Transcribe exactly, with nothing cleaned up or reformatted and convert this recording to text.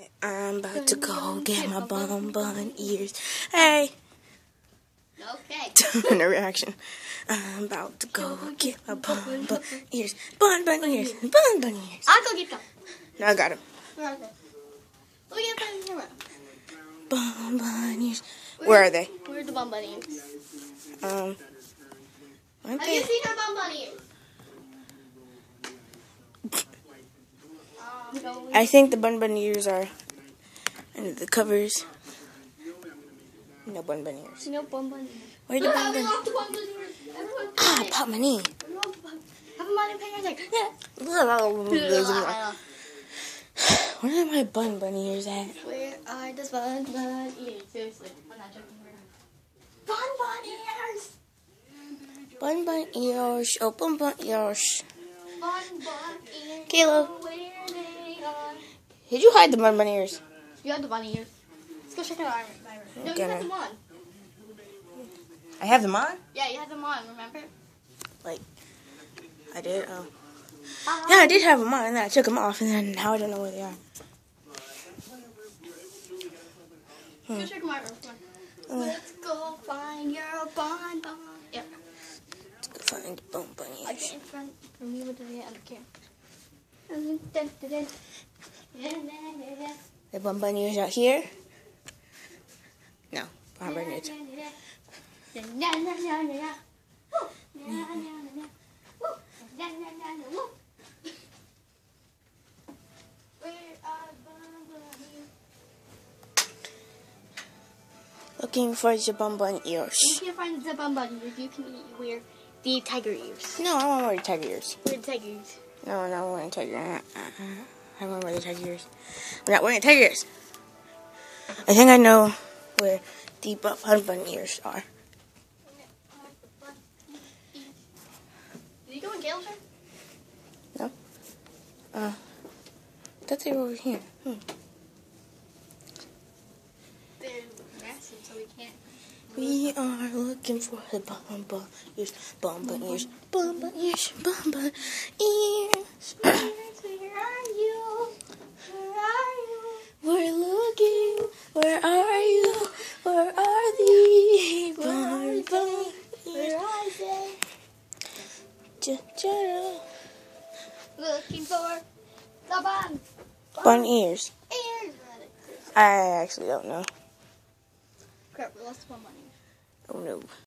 I'm about to go get my bun bun ears. Hey! Okay. Interaction. I'm about to go get my bun bun ears. Bun bun ears. Bun bun ears. I'll go get them. No, I got them. Where are they? Look at them camera. Bun bun ears. Where are they? Where's the bun bunny ears? Um. Have you seen our bun bunny ears? I think the bun bun ears are under the covers. No bun bun ears. No bun bunny ears. Where are the bun bun? Ah, I popped my knee. Have a money pay like yeah. Where are my bun bun ears at? Where are the bun bun ears? Seriously, I'm not joking. Bun bun ears. Bun bun ears. Oh, bun bun ears. Bun bun ears. Caleb, Where they are. did you hide the bun bun ears? You have the bunny ears. Let's go check it out. No, you Okay. have them on. I have them on? Yeah, you have them on, remember? Like, I did? Oh. Yeah, I did have them on, and then I took them off, and then now I don't know where they are. Hmm. Go check my room. Uh, Let's go find your bun bun. Yep. Let's go find the bun bun I'll ears. get in front for me with the other camera. The bun bun ears out here? No, bun bun ears. Looking for the bun bun ears. You can't find the bun bun ears. You can wear the tiger ears. No, I want to wear the tiger ears. Wear the tiger ears. No, I'm not wearing tiger ears. I want to wear the tiger ears. I'm not wearing tiger ears. I think I know where the bun bun ears are. Did you go in Gail's room? No? Uh, I thought they were over here. Hmm. They're massive, so we can't. We are looking for the bun bun ears, bun bun ears, bun bun ears, bun bun ears. Where are you? Where are you? We're looking. Where are you? Where are the bun bun Where ears? are they? Ja-ja-da. Looking for the bun. Bun ears. Ears. I actually don't know. Crap, we lost the bun bunny. Oh no.